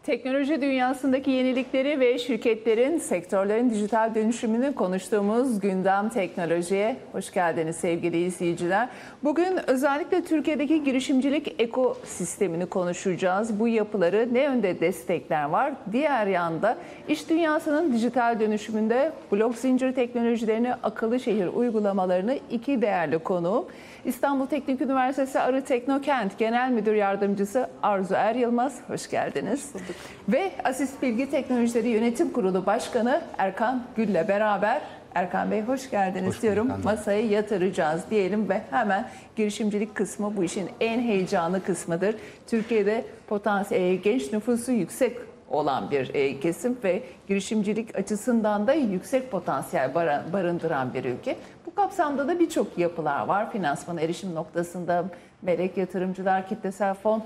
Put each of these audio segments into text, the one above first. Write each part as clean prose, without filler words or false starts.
Teknoloji dünyasındaki yenilikleri ve şirketlerin, sektörlerin dijital dönüşümünü konuştuğumuz Gündem Teknoloji'ye hoş geldiniz sevgili izleyiciler. Bugün özellikle Türkiye'deki girişimcilik ekosistemini konuşacağız. Bu yapıları ne yönde destekler var? Diğer yanda iş dünyasının dijital dönüşümünde blok zincir teknolojilerini, akıllı şehir uygulamalarını iki değerli konuğum. İstanbul Teknik Üniversitesi Arı Teknokent Genel Müdür Yardımcısı Arzu Er Yılmaz, hoş geldiniz. Ve Asist Bilgi Teknolojileri Yönetim Kurulu Başkanı Erkan Gül'le beraber, Erkan Bey hoş geldiniz diyorum. Masaya yatıracağız diyelim ve hemen girişimcilik kısmı bu işin en heyecanlı kısmıdır. Türkiye'de potansiyel genç nüfusu yüksek olan bir kesim ve girişimcilik açısından da yüksek potansiyel barındıran bir ülke. Bu kapsamda da birçok yapılar var. Finansmana erişim noktasında melek yatırımcılar, kitlesel fon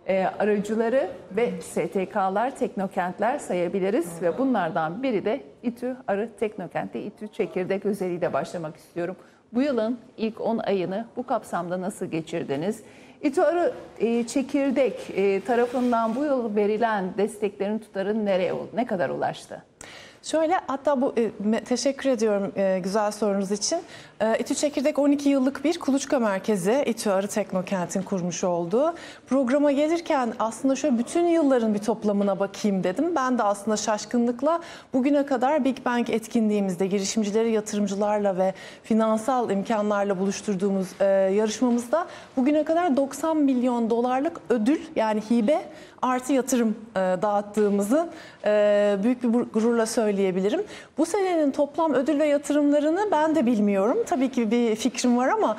aracıları ve STK'lar, teknokentler sayabiliriz. Ve bunlardan biri de İTÜ Arı Teknokent'te İTÜ Çekirdek özelliğiyle başlamak istiyorum. Bu yılın ilk 10 ayını bu kapsamda nasıl geçirdiniz? İTÜ Arı Çekirdek tarafından bu yıl verilen desteklerin tutarı ne kadar ulaştı? Şöyle, hatta teşekkür ediyorum güzel sorunuz için. İTÜ Çekirdek 12 yıllık bir kuluçka merkezi, İTÜ Arı Teknokent'in kurmuş olduğu. Programa gelirken aslında şöyle bütün yılların bir toplamına bakayım dedim. Ben de aslında şaşkınlıkla bugüne kadar Big Bang etkinliğimizde girişimcileri yatırımcılarla ve finansal imkanlarla buluşturduğumuz yarışmamızda bugüne kadar 90 milyon dolarlık ödül, yani hibe artı yatırım dağıttığımızı büyük bir gururla söyleyebilirim. Bu senenin toplam ödül ve yatırımlarını ben de bilmiyorum. Tabii ki bir fikrim var ama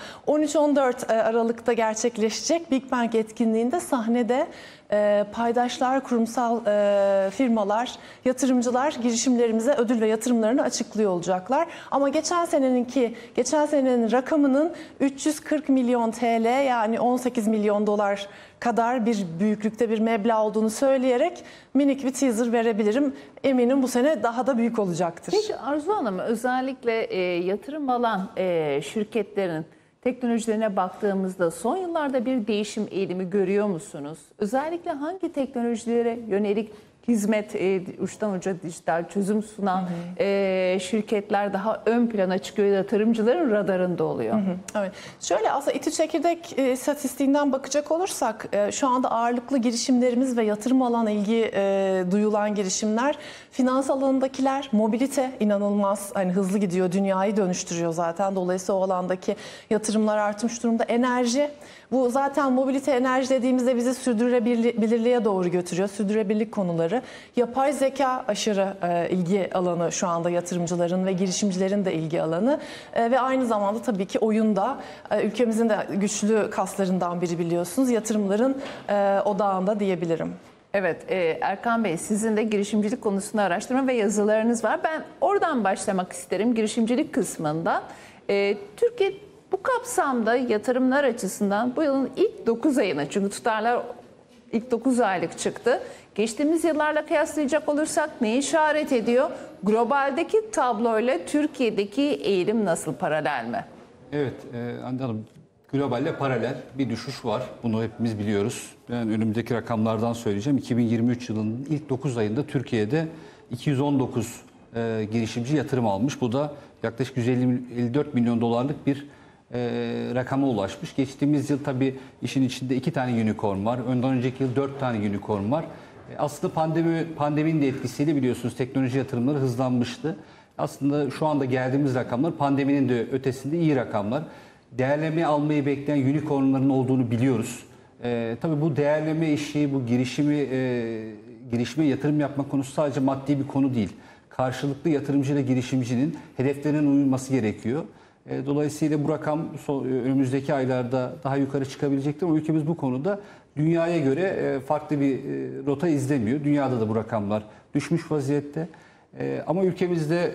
13-14 Aralık'ta gerçekleşecek Big Bang etkinliğinde sahnede paydaşlar, kurumsal firmalar, yatırımcılar girişimlerimize ödül ve yatırımlarını açıklıyor olacaklar. Ama geçen senenin rakamının 340 milyon TL, yani 18 milyon dolar kadar bir büyüklükte bir meblağ olduğunu söyleyerek minik bir teaser verebilirim. Eminim bu sene daha da büyük olacaktır. Peki Arzu Hanım, özellikle yatırım alan şirketlerin teknolojilerine baktığımızda son yıllarda bir değişim eğilimi görüyor musunuz? Özellikle hangi teknolojilere yönelik hizmet, uçtan uca dijital çözüm sunan şirketler daha ön plana çıkıyor, yatırımcıların radarında oluyor? Evet. Şöyle, aslında İTÜ Çekirdek istatistiğinden bakacak olursak şu anda ağırlıklı girişimlerimiz ve yatırım alan ilgi duyulan girişimler, finans alanındakiler, mobilite inanılmaz hızlı gidiyor, dünyayı dönüştürüyor zaten. Dolayısıyla o alandaki yatırımlar artmış durumda. Enerji, bu zaten mobilite, enerji dediğimizde bizi sürdürülebilirliğe doğru götürüyor. Sürdürülebilirlik konuları. Yapay zeka aşırı ilgi alanı şu anda yatırımcıların ve girişimcilerin de ilgi alanı. Ve aynı zamanda tabii ki oyunda ülkemizin de güçlü kaslarından biri, biliyorsunuz. Yatırımların odağında diyebilirim. Evet, Erkan Bey, sizin de girişimcilik konusunda araştırma ve yazılarınız var. Ben oradan başlamak isterim, girişimcilik kısmından. Türkiye bu kapsamda yatırımlar açısından bu yılın ilk 9 ayını, çünkü tutarlar ilk 9 aylık çıktı. Geçtiğimiz yıllarla kıyaslayacak olursak ne işaret ediyor? Globaldeki tabloyla Türkiye'deki eğilim nasıl, paralel mi? Evet, Hande Hanım, globalle paralel bir düşüş var. Bunu hepimiz biliyoruz. Ben önümüzdeki rakamlardan söyleyeceğim. 2023 yılının ilk 9 ayında Türkiye'de 219 girişimci yatırım almış. Bu da yaklaşık 154 milyon dolarlık bir rakama ulaşmış. Geçtiğimiz yıl tabii işin içinde 2 tane unicorn var. Ondan önceki yıl 4 tane unicorn var. Aslında pandeminin de etkisiyle biliyorsunuz teknoloji yatırımları hızlanmıştı. Aslında şu anda geldiğimiz rakamlar pandeminin de ötesinde iyi rakamlar. Değerleme almayı bekleyen unicornların olduğunu biliyoruz. Tabii bu değerleme işi, bu girişime yatırım yapma konusu sadece maddi bir konu değil. Karşılıklı yatırımcı ile girişimcinin hedeflerinin uyulması gerekiyor. Dolayısıyla bu rakam önümüzdeki aylarda daha yukarı çıkabilecektir. Ama ülkemiz bu konuda dünyaya göre farklı bir rota izlemiyor. Dünyada da bu rakamlar düşmüş vaziyette. Ama ülkemizde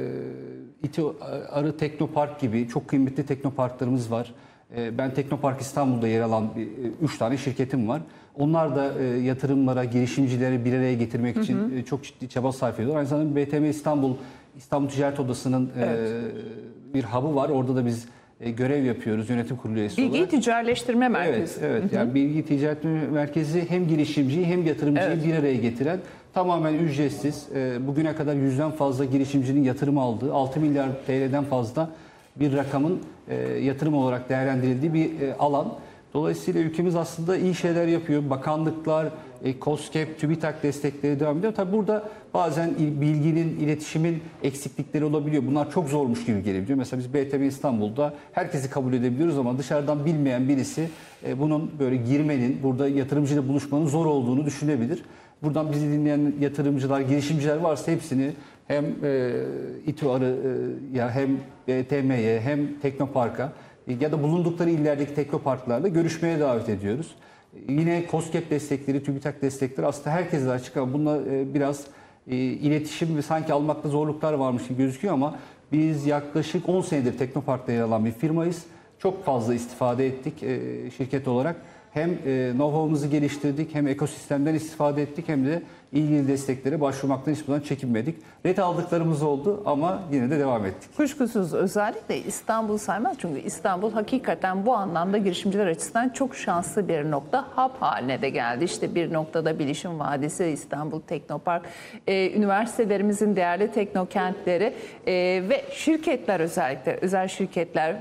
İTÜ Arı Teknopark gibi çok kıymetli teknoparklarımız var. Ben Teknopark İstanbul'da yer alan 3 tane şirketim var. Onlar da yatırımlara, girişimcileri bir araya getirmek için çok ciddi çaba sarf ediyorlar. Aynı zamanda BTM İstanbul Ticaret Odası'nın bir hub'ı var. Orada da biz görev yapıyoruz yönetim kurulu üyesi Bilgi olarak. Ticaretleştirme Merkezi. Evet. Yani Bilgi Ticaret Merkezi hem girişimciyi hem yatırımcıyı bir araya getiren, tamamen ücretsiz, bugüne kadar 100'den fazla girişimcinin yatırım aldığı, 6 milyar TL'den fazla bir rakamın yatırım olarak değerlendirildiği bir alan. Dolayısıyla ülkemiz aslında iyi şeyler yapıyor. Bakanlıklar, KOSGEB, TÜBİTAK destekleri devam ediyor. Tabii burada bazen bilginin, iletişimin eksiklikleri olabiliyor. Bunlar çok zormuş gibi gelebiliyor. Mesela biz BTM İstanbul'da herkesi kabul edebiliyoruz ama dışarıdan bilmeyen birisi bunun böyle girmenin, burada yatırımcıyla buluşmanın zor olduğunu düşünebilir. Buradan bizi dinleyen yatırımcılar, girişimciler varsa hepsini hem İTÜ Arı'ya hem BTM'ye hem Teknopark'a ya da bulundukları illerdeki teknoparklarla görüşmeye davet ediyoruz. Yine KOSGEB destekleri, TÜBİTAK destekleri aslında herkese de açık ama bunlar biraz iletişim ve sanki almakta zorluklar varmış gibi gözüküyor ama biz yaklaşık 10 senedir Teknopark'ta yer alan bir firmayız. Çok fazla istifade ettik şirket olarak. Hem know-how'umuzu geliştirdik, hem ekosistemden istifade ettik, hem de ilgili desteklere başvurmaktan hiçbir zaman çekinmedik. Ret aldıklarımız oldu ama yine de devam ettik. Kuşkusuz özellikle İstanbul saymaz çünkü İstanbul hakikaten bu anlamda girişimciler açısından çok şanslı bir nokta. Hub haline de geldi. İşte bir noktada Bilişim Vadisi, İstanbul Teknopark, üniversitelerimizin değerli teknokentleri ve şirketler, özellikle özel şirketler,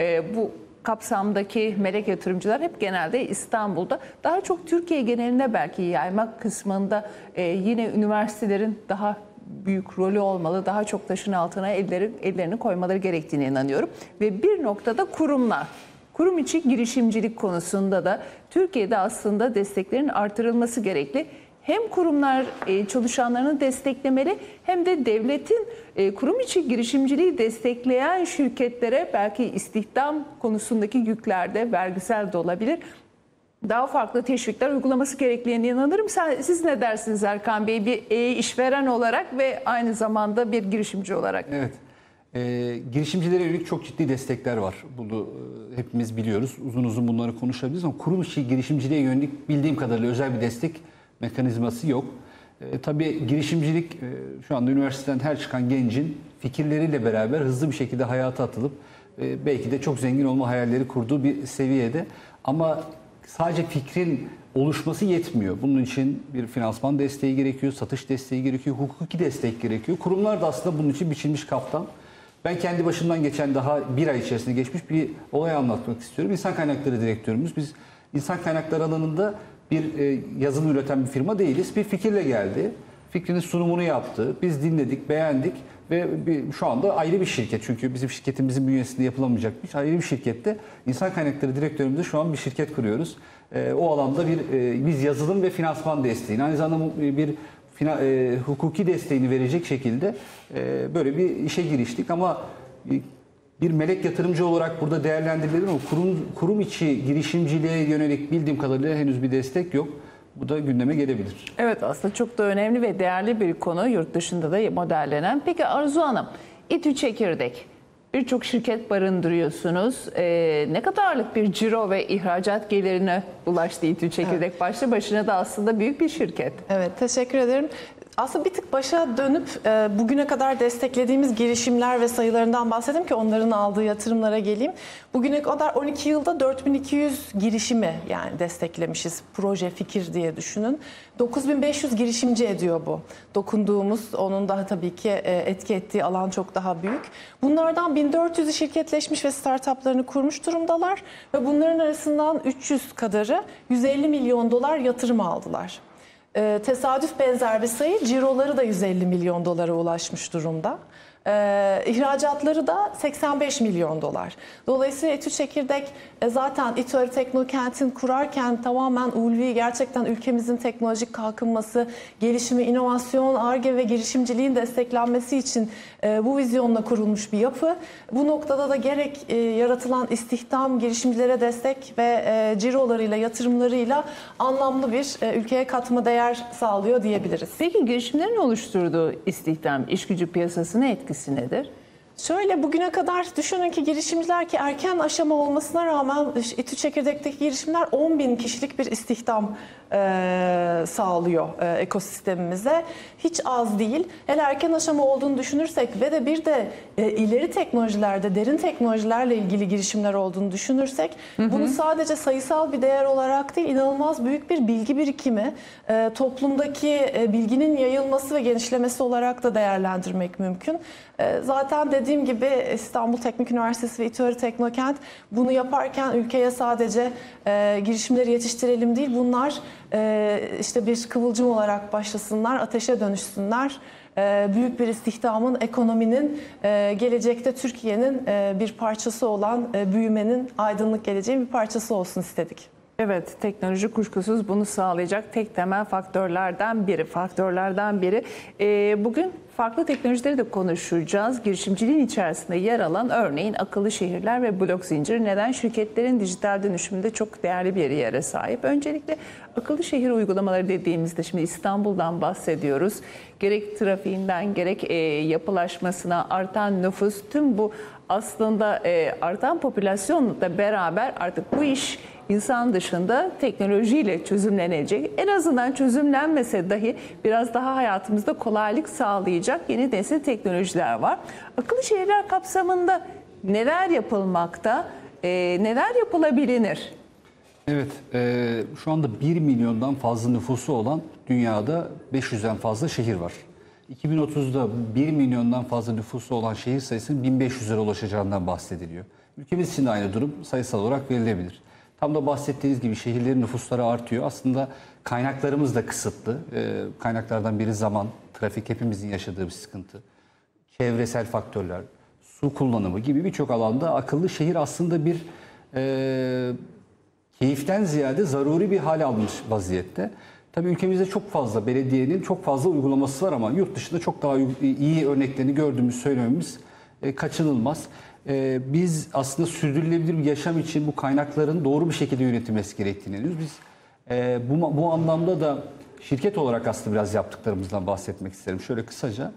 bu kapsamdaki melek yatırımcılar hep genelde İstanbul'da. Daha çok Türkiye genelinde belki yaymak kısmında yine üniversitelerin daha büyük rolü olmalı. Daha çok taşın altına ellerini koymaları gerektiğine inanıyorum. Ve bir noktada kurumlar. Kurum içi girişimcilik konusunda da Türkiye'de aslında desteklerin artırılması gerekli. Hem kurumlar çalışanlarını desteklemeli hem de devletin kurum içi girişimciliği destekleyen şirketlere belki istihdam konusundaki yüklerde vergisel de olabilir, daha farklı teşvikler uygulaması gerektiğine inanırım. Siz ne dersiniz Erkan Bey, bir işveren olarak ve aynı zamanda bir girişimci olarak? Evet. Girişimcilere yönelik çok ciddi destekler var. Bunu hepimiz biliyoruz. Uzun uzun bunları konuşabiliriz ama kurum içi girişimciliğe yönelik bildiğim kadarıyla özel bir destek mekanizması yok. Tabii girişimcilik şu anda üniversiteden her çıkan gencin fikirleriyle beraber hızlı bir şekilde hayata atılıp belki de çok zengin olma hayalleri kurduğu bir seviyede. Ama sadece fikrin oluşması yetmiyor. Bunun için bir finansman desteği gerekiyor, satış desteği gerekiyor, hukuki destek gerekiyor. Kurumlar da aslında bunun için biçilmiş kaftan. Ben kendi başımdan geçen daha bir ay içerisinde geçmiş bir olay anlatmak istiyorum. İnsan Kaynakları Direktörümüz. Biz insan kaynakları alanında bir yazılım üreten bir firma değiliz. Bir fikirle geldi. Fikrinin sunumunu yaptı. Biz dinledik, beğendik ve şu anda ayrı bir şirket. Çünkü bizim şirketimizin bünyesinde yapılamayacak bir ayrı bir şirkette insan kaynakları direktörümüzde şu an bir şirket kuruyoruz. O alanda biz yazılım ve finansman desteğini, aynı zamanda bir hukuki desteğini verecek şekilde böyle bir işe giriştik ama bir melek yatırımcı olarak burada değerlendirilebilir ama kurum içi girişimciliğe yönelik bildiğim kadarıyla henüz bir destek yok. Bu da gündeme gelebilir. Evet, aslında çok da önemli ve değerli bir konu, yurt dışında da modellenen. Peki Arzu Hanım, İTÜ Çekirdek, birçok şirket barındırıyorsunuz. Ne kadarlık bir ciro ve ihracat gelirine ulaştı İTÜ Çekirdek? Evet. Başlı başına da aslında büyük bir şirket. Evet, teşekkür ederim. Aslında bir tık başa dönüp bugüne kadar desteklediğimiz girişimler ve sayılarından bahsedeyim ki onların aldığı yatırımlara geleyim. Bugüne kadar 12 yılda 4200 girişimi yani desteklemişiz. Proje, fikir diye düşünün. 9500 girişimci ediyor bu. Dokunduğumuz, onun daha tabii ki etki ettiği alan çok daha büyük. Bunlardan 1400'ü şirketleşmiş ve startuplarını kurmuş durumdalar. Ve bunların arasından 300 kadarı 150 milyon dolar yatırım aldılar. Tesadüf benzer bir sayı, ciroları da 150 milyon dolara ulaşmış durumda. İhracatları da 85 milyon dolar. Dolayısıyla İTÜ Çekirdek zaten İTÜ Arı Teknokent'in kurarken tamamen ulvi, gerçekten ülkemizin teknolojik kalkınması, gelişimi, inovasyon, Ar-Ge ve girişimciliğin desteklenmesi için bu vizyonla kurulmuş bir yapı. Bu noktada da gerek yaratılan istihdam, girişimcilere destek ve cirolarıyla, yatırımlarıyla anlamlı bir ülkeye katma değer sağlıyor diyebiliriz. Peki girişimlerin oluşturduğu istihdam, iş gücü piyasasına etkisi nedir? Şöyle bugüne kadar düşünün ki girişimciler ki erken aşama olmasına rağmen İTÜ Çekirdek'teki girişimler 10.000 kişilik bir istihdam sağlıyor ekosistemimize. Hiç az değil. Hele erken aşama olduğunu düşünürsek ve de bir de ileri teknolojilerde, derin teknolojilerle ilgili girişimler olduğunu düşünürsek bunu sadece sayısal bir değer olarak değil, inanılmaz büyük bir bilgi birikimi, toplumdaki bilginin yayılması ve genişlemesi olarak da değerlendirmek mümkün. Zaten dediğim gibi İstanbul Teknik Üniversitesi ve İTÜ Arı Teknokent bunu yaparken ülkeye sadece girişimleri yetiştirelim değil, bunlar işte bir kıvılcım olarak başlasınlar, ateşe dönüşsünler. Büyük bir istihdamın, ekonominin, gelecekte Türkiye'nin bir parçası olan büyümenin, aydınlık geleceğin bir parçası olsun istedik. Evet, teknoloji kuşkusuz bunu sağlayacak tek temel faktörlerden biri. Bugün farklı teknolojileri de konuşacağız. Girişimciliğin içerisinde yer alan örneğin akıllı şehirler ve blok zinciri neden şirketlerin dijital dönüşümünde çok değerli bir yere sahip? Öncelikle akıllı şehir uygulamaları dediğimizde şimdi İstanbul'dan bahsediyoruz. Gerek trafiğinden gerek yapılaşmasına, artan nüfus, tüm bu aslında artan popülasyonla beraber artık bu iş insan dışında teknolojiyle çözümlenecek. En azından çözümlenmese dahi biraz daha hayatımızda kolaylık sağlayacak yeni nesil teknolojiler var. Akıllı şehirler kapsamında neler yapılmakta, neler yapılabilir? Evet, şu anda 1 milyondan fazla nüfusu olan dünyada 500'den fazla şehir var. 2030'da 1 milyondan fazla nüfusu olan şehir sayısının 1500'lere ulaşacağından bahsediliyor. Ülkemiz için de aynı durum sayısal olarak verilebilir. Tam da bahsettiğiniz gibi şehirlerin nüfusları artıyor. Aslında kaynaklarımız da kısıtlı. Kaynaklardan biri zaman, trafik, hepimizin yaşadığı bir sıkıntı. Çevresel faktörler, su kullanımı gibi birçok alanda akıllı şehir aslında bir keyiften ziyade zaruri bir hal almış vaziyette. Tabii ülkemizde çok fazla belediyenin çok fazla uygulaması var ama yurt dışında çok daha iyi örneklerini gördüğümüz söylememiz kaçınılmaz. Biz aslında sürdürülebilir bir yaşam için bu kaynakların doğru bir şekilde yönetilmesi gerektiğini inanıyoruz. Biz bu anlamda da şirket olarak aslında biraz yaptıklarımızdan bahsetmek isterim. Şöyle kısaca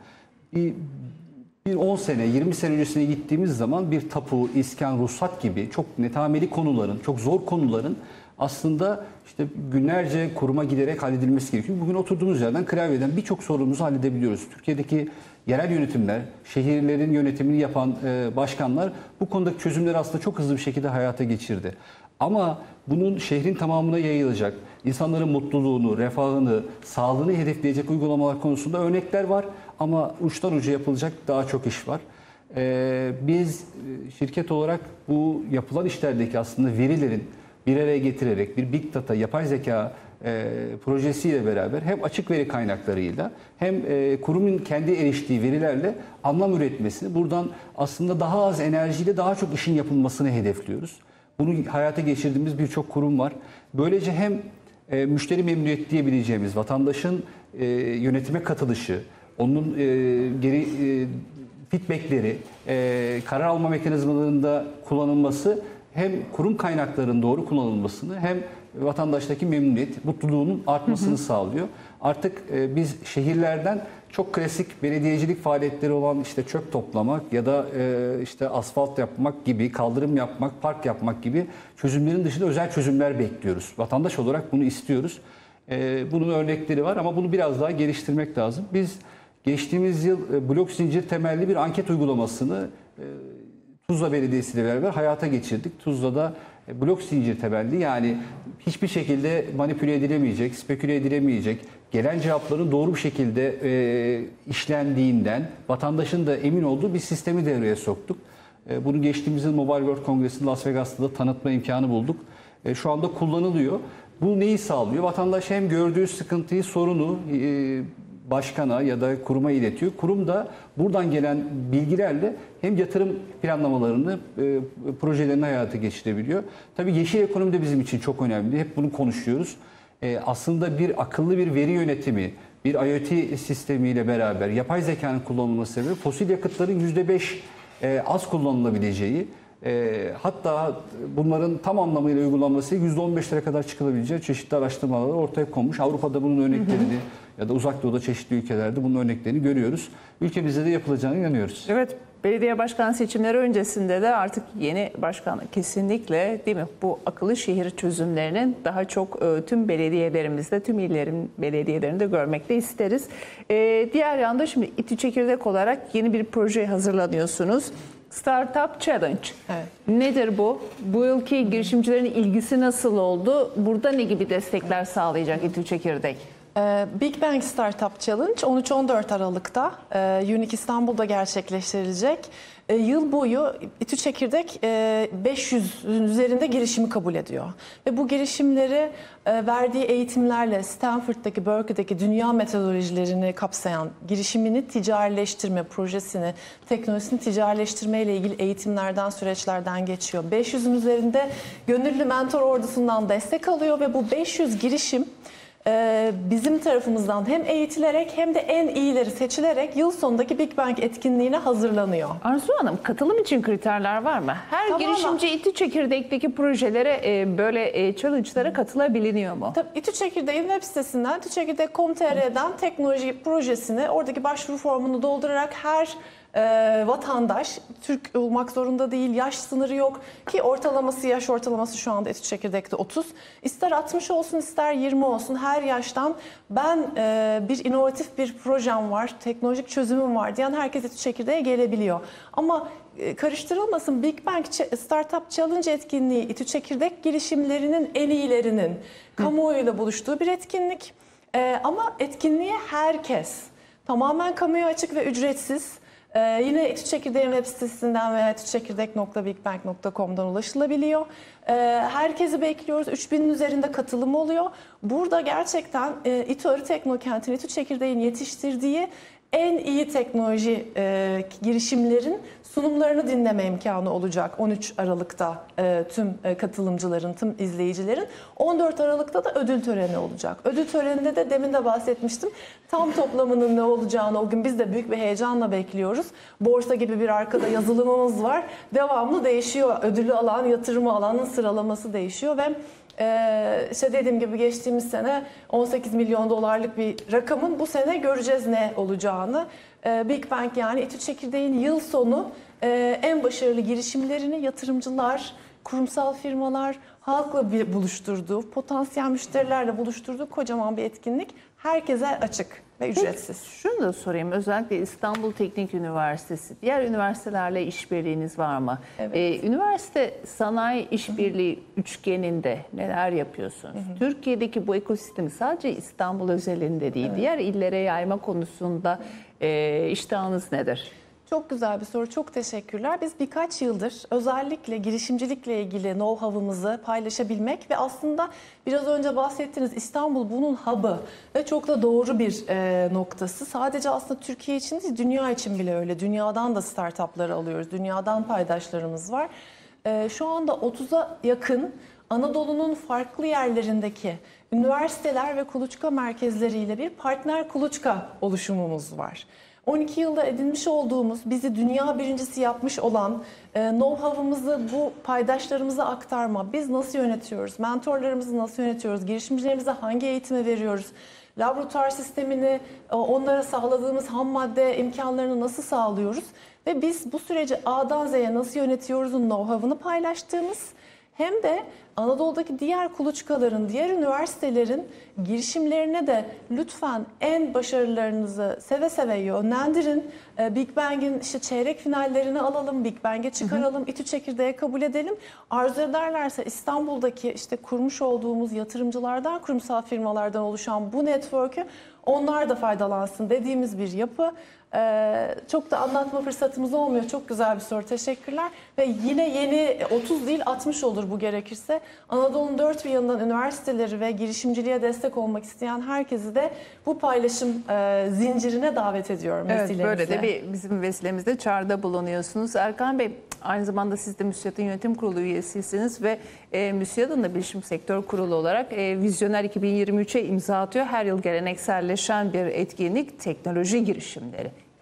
bir 10 sene, 20 sene öncesine gittiğimiz zaman bir tapu, iskan, ruhsat gibi çok netameli konuların, çok zor konuların aslında işte günlerce kuruma giderek halledilmesi gerekiyor. Bugün oturduğumuz yerden klavyeden birçok sorunumuzu halledebiliyoruz. Türkiye'deki yerel yönetimler, şehirlerin yönetimini yapan başkanlar bu konudaki çözümleri aslında çok hızlı bir şekilde hayata geçirdi. Ama bunun şehrin tamamına yayılacak, insanların mutluluğunu, refahını, sağlığını hedefleyecek uygulamalar konusunda örnekler var. Ama uçtan uca yapılacak daha çok iş var. Biz şirket olarak bu yapılan işlerdeki aslında verilerin bir araya getirerek bir Big Data, yapay zeka projesiyle beraber hem açık veri kaynaklarıyla hem kurumun kendi eriştiği verilerle anlam üretmesini, buradan aslında daha az enerjiyle daha çok işin yapılmasını hedefliyoruz. Bunu hayata geçirdiğimiz birçok kurum var. Böylece hem müşteri memnuniyeti diyebileceğimiz vatandaşın yönetime katılışı, onun geri feedbackleri, karar alma mekanizmalarında kullanılması hem kurum kaynaklarının doğru kullanılmasını hem vatandaştaki memnuniyet, mutluluğunun artmasını sağlıyor. Artık biz şehirlerden çok klasik belediyecilik faaliyetleri olan işte çöp toplamak ya da işte asfalt yapmak gibi, kaldırım yapmak, park yapmak gibi çözümlerin dışında özel çözümler bekliyoruz. Vatandaş olarak bunu istiyoruz. Bunun örnekleri var ama bunu biraz daha geliştirmek lazım. Biz geçtiğimiz yıl blok zincir temelli bir anket uygulamasını Tuzla Belediyesi ile beraber hayata geçirdik. Tuzla'da blok zincir temelli, yani hiçbir şekilde manipüle edilemeyecek, speküle edilemeyecek, gelen cevapların doğru bir şekilde işlendiğinden vatandaşın da emin olduğu bir sistemi devreye soktuk. Bunu geçtiğimiz yıl Mobile World Congress'inde Las Vegas'ta da tanıtma imkanı bulduk. Şu anda kullanılıyor. Bu neyi sağlıyor? Vatandaş hem gördüğü sıkıntıyı, sorunu başkana ya da kuruma iletiyor. Kurum da buradan gelen bilgilerle hem yatırım planlamalarını, projelerini hayata geçirebiliyor. Tabii yeşil ekonomi de bizim için çok önemli. Hep bunu konuşuyoruz. Aslında bir akıllı bir veri yönetimi, bir IoT sistemiyle beraber yapay zekanın kullanılması sebebi fosil yakıtların %5 az kullanılabileceği, Hatta bunların tam anlamıyla uygulanması %15'lere kadar çıkılabileceği çeşitli araştırmalar ortaya konmuş. Avrupa'da bunun örneklerini ya da Uzak Doğu'da çeşitli ülkelerde bunun örneklerini görüyoruz. Ülkemizde de yapılacağına inanıyoruz. Evet, belediye başkan seçimleri öncesinde de artık yeni başkan kesinlikle, değil mi, bu akıllı şehir çözümlerinin daha çok tüm belediyelerimizde, tüm illerin belediyelerinde görmek de isteriz. Diğer yanda şimdi İTÜ Çekirdek olarak yeni bir projeye hazırlanıyorsunuz. Startup Challenge. Evet. Nedir bu? Bu yılki girişimcilerin ilgisi nasıl oldu? Burada ne gibi destekler sağlayacak İTÜ Çekirdek? Big Bang Startup Challenge 13-14 Aralık'ta Unique İstanbul'da gerçekleştirilecek. Yıl boyu İTÜ Çekirdek 500'ün üzerinde girişimi kabul ediyor. Ve bu girişimleri verdiği eğitimlerle Stanford'daki, Berkeley'deki dünya metodolojilerini kapsayan girişimini ticarileştirme projesini, teknolojisini ticarileştirme ile ilgili eğitimlerden, süreçlerden geçiyor. 500'ün üzerinde gönüllü mentor ordusundan destek alıyor ve bu 500 girişim bizim tarafımızdan hem eğitilerek hem de en iyileri seçilerek yıl sonundaki Big Bang etkinliğine hazırlanıyor. Arzu Hanım, katılım için kriterler var mı? Her girişimci İTÜ Çekirdek'teki projelere böyle challenge'lara katılabiliyor mu? Tabii İTÜ Çekirdek'in web sitesinden itüçekirdek.com.tr'den teknoloji projesini, oradaki başvuru formunu doldurarak her vatandaş, Türk olmak zorunda değil, yaş sınırı yok ki yaş ortalaması şu anda İTÜ Çekirdek'te 30. İster 60 olsun ister 20 olsun, her yaştan ben bir inovatif bir projem var, teknolojik çözümüm var diyen herkes İTÜ Çekirdek'e gelebiliyor. Ama karıştırılmasın, Big Bang Startup Challenge etkinliği İTÜ Çekirdek girişimlerinin en iyilerinin kamuoyuyla buluştuğu bir etkinlik. Ama etkinliğe herkes, tamamen kamuya açık ve ücretsiz. Yine İTÜ Çekirdek'in web sitesinden veya itüçekirdek.bigbank.com'dan ulaşılabiliyor. Herkesi bekliyoruz. 3000'in üzerinde katılım oluyor. Burada gerçekten İTÜ Arı Teknokent'in, İTÜ Çekirdek'in yetiştirdiği en iyi teknoloji girişimlerin sunumlarını dinleme imkanı olacak 13 Aralık'ta tüm katılımcıların, tüm izleyicilerin. 14 Aralık'ta da ödül töreni olacak. Ödül töreninde de demin de bahsetmiştim. Tam toplamının ne olacağını o gün biz de büyük bir heyecanla bekliyoruz. Borsa gibi bir arkada yazılımımız var. Devamlı değişiyor. Ödülü alan, yatırımı alanın sıralaması değişiyor ve işte dediğim gibi geçtiğimiz sene 18 milyon dolarlık bir rakamın bu sene göreceğiz ne olacağını. Big Bang yani İTÜ Çekirdek'in yıl sonu en başarılı girişimlerini yatırımcılar, kurumsal firmalar, halkla buluşturduğu, potansiyel müşterilerle buluşturduğu kocaman bir etkinlik. Herkese açık ve ücretsiz. Şunu da sorayım, özellikle İstanbul Teknik Üniversitesi, diğer üniversitelerle işbirliğiniz var mı? Evet. Üniversite sanayi işbirliği üçgeninde neler yapıyorsunuz? Türkiye'deki bu ekosistemi sadece İstanbul özelinde değil, diğer illere yayma konusunda iştahınız nedir? Çok güzel bir soru, çok teşekkürler. Biz birkaç yıldır özellikle girişimcilikle ilgili know-how'ımızı paylaşabilmek ve aslında biraz önce bahsettiğiniz İstanbul bunun hub'ı ve çok da doğru bir noktası. Sadece aslında Türkiye için değil, dünya için bile öyle. Dünyadan da startupları alıyoruz, dünyadan paydaşlarımız var. Şu anda 30'a yakın Anadolu'nun farklı yerlerindeki üniversiteler ve kuluçka merkezleriyle bir partner kuluçka oluşumumuz var. 12 yılda edinmiş olduğumuz, bizi dünya birincisi yapmış olan know-how'ımızı bu paydaşlarımıza aktarma. Biz nasıl yönetiyoruz? Mentorlarımızı nasıl yönetiyoruz? Girişimcilerimize hangi eğitimi veriyoruz? Laboratuvar sistemini, onlara sağladığımız ham madde imkanlarını nasıl sağlıyoruz? Ve biz bu süreci A'dan Z'ye nasıl yönetiyoruz'un know-how'ını paylaştığımız, hem de Anadolu'daki diğer kuluçkaların, diğer üniversitelerin girişimlerine de lütfen en başarılarınızı seve seve yönlendirin. Big Bang'in işte çeyrek finallerini alalım, Big Bang'e çıkaralım, İTÜ Çekirdek'e kabul edelim. Arzu ederlerse İstanbul'daki işte kurmuş olduğumuz yatırımcılardan, kurumsal firmalardan oluşan bu network'ü onlar da faydalansın dediğimiz bir yapı. Çok da anlatma fırsatımız olmuyor. Çok güzel bir soru. Teşekkürler. Ve yine yeni 30 değil 60 olur bu gerekirse. Anadolu'nun dört bir yanından üniversiteleri ve girişimciliğe destek olmak isteyen herkesi de bu paylaşım zincirine davet ediyorum vesilemizle. Evet, böyle de bir bizim vesilemizde çağrıda bulunuyorsunuz. Erkan Bey, aynı zamanda siz de MÜSİAD'ın yönetim kurulu üyesisiniz ve MÜSİAD'ın da Bilişim Sektör Kurulu olarak Vizyoner 2023'e imza atıyor. Her yıl gelenekselleşen bir etkinlik, teknoloji girişimleri.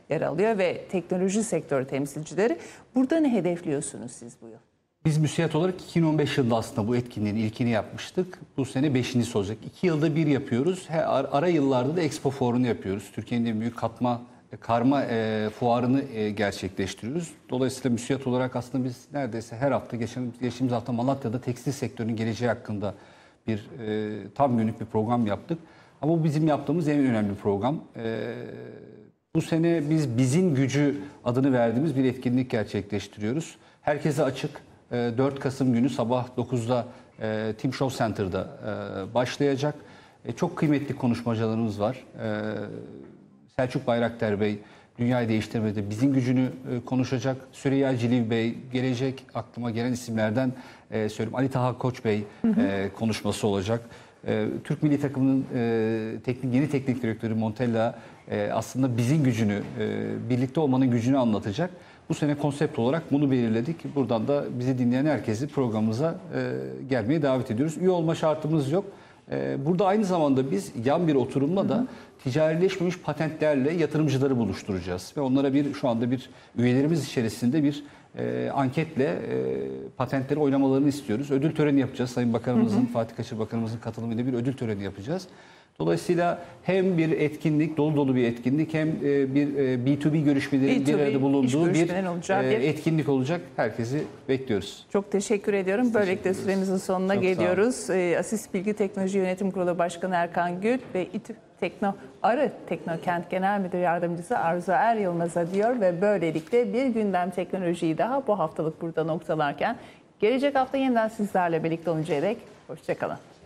yer alıyor ve teknoloji sektörü temsilcileri. Burada ne hedefliyorsunuz siz bu yıl? Biz MÜSİAD olarak 2015 yılında aslında bu etkinliğin ilkini yapmıştık. Bu sene 5.'si olacak. 2 yılda bir yapıyoruz. Ara yıllarda da Expo Fuarı'nı yapıyoruz. Türkiye'nin en büyük karma fuarını gerçekleştiriyoruz. Dolayısıyla MÜSİAD olarak aslında biz neredeyse her hafta, geçtiğimiz hafta Malatya'da tekstil sektörünün geleceği hakkında bir tam günlük bir program yaptık. Ama bu bizim yaptığımız en önemli program. Bu sene biz Bizim Gücü adını verdiğimiz bir etkinlik gerçekleştiriyoruz. Herkese açık. 4 Kasım günü sabah 9'da Team Show Center'da başlayacak. Çok kıymetli konuşmacılarımız var. Selçuk Bayraktar Bey dünyayı değiştirmede bizim gücünü konuşacak. Süreyya Ciliv Bey gelecek. Aklıma gelen isimlerden söyleyeyim. Ali Taha Koç Bey konuşması olacak. Türk milli takımının yeni teknik direktörü Montella aslında bizim gücünü, birlikte olmanın gücünü anlatacak. Bu sene konsept olarak bunu belirledik. Buradan da bizi dinleyen herkesi programımıza gelmeye davet ediyoruz. Üye olma şartımız yok. Burada aynı zamanda biz yan bir oturumla da ticarileşmemiş patentlerle yatırımcıları buluşturacağız. Ve onlara şu anda üyelerimiz içerisinde bir anketle patentleri oynamalarını istiyoruz. Ödül töreni yapacağız. Sayın Bakanımızın, Fatih Kaçır Bakanımızın katılımıyla bir ödül töreni yapacağız. Dolayısıyla hem bir etkinlik, dolu dolu bir etkinlik, hem bir B2B görüşmelerin bir arada bulunduğu bir etkinlik olacak. Herkesi bekliyoruz. Çok teşekkür ediyorum. Böylelikle süremizin sonuna geliyoruz. Asist Bilgi Teknoloji Yönetim Kurulu Başkanı Erkan Gül ve İTÜ Arı Teknokent Genel Müdür Yardımcısı Arzu Er Yılmaz'a diyor ve böylelikle bir gündem teknolojiyi daha bu haftalık burada noktalarken gelecek hafta yeniden sizlerle birlikte oluncaya dek hoşçakalın.